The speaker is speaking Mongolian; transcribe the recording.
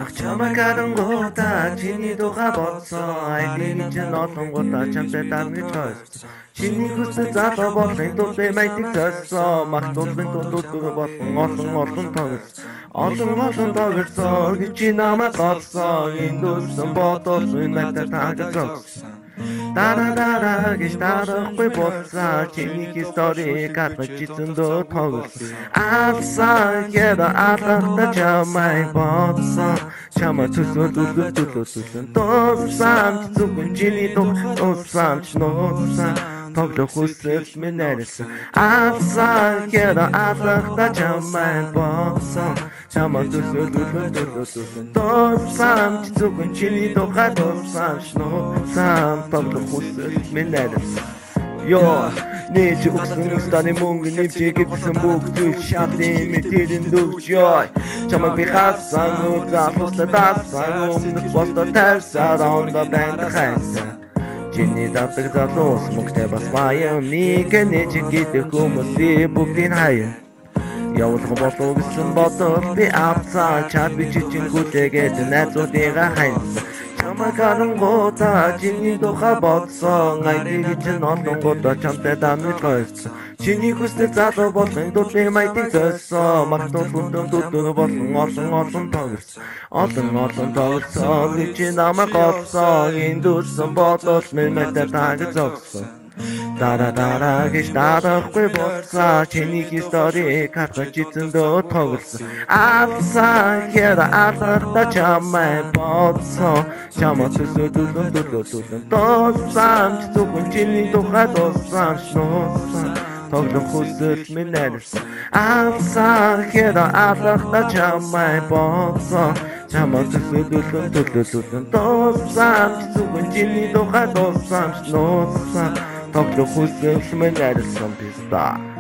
Чамайг харангуудаа чиний тухай бодсон айдын чинь олонгуудаа чамтай дармиж хойсон чиний хүсэл залуу болохын тулд майдыг зөссөн мах тулын дундуур болон олон тоглосон гэж чи намайг олсон энэ дүрсэн бодсон надад таагсан Дара гэж дарахгүй болсаа чиний историк атчицэн дөө тоглосон Алсан яда атата чамайг бодсон Чама төсөл Тосам зүгэн чиний тосам чносам Тоглох хүсэл минь арилсан Алсан яда атата чамайг бодсон Чама төсөл Тосам зүгэн чиний тосам чносам Тоглох хүсэл минь арилсан Yo, нээж өгсөн станы мөнгө нэмчиг гэсэн бүх зүйл шатны мэтэрэн дүүж ёй Чамайг би хасан үзаахлаа даасан өмнөх болтоо тавьсаар онда бэнт хайсан Чиний давтаг залуус мөнгөтэй бас баян Нэг нээж гэдэг хүмүүсийн бүгдийн хаяа Явуулах болов гэсэн бодол би авцаа Чад би чичингүүтэгээд найзуудыгаа хайсан Чамайг харангуудаа чиний тухай бодсон айдыг чинь олонгуудаа чамтай дамжиж гойсон Чиний хүсэл залуу болохын тулд майдыг зөссөн Магтуул дундуур болон олон тоглосон гэж чи намайг олсон энэ дүрсэн бодол минь надад таагсан Дара гэж дарахгүй болсаа чиний историк атчицэн дөө тоглосон Алсан яда атата чамайг бодсон Чама төсөл Тосам зүгэн чиний тухай тосам шносам Тоглох хүсэл минь арилсан Алсан яда атата чамайг бодсон Чама төсөл Тосам зүгэн чиний тухай тосам шносам Тоглох хүсэл минь арилсан писта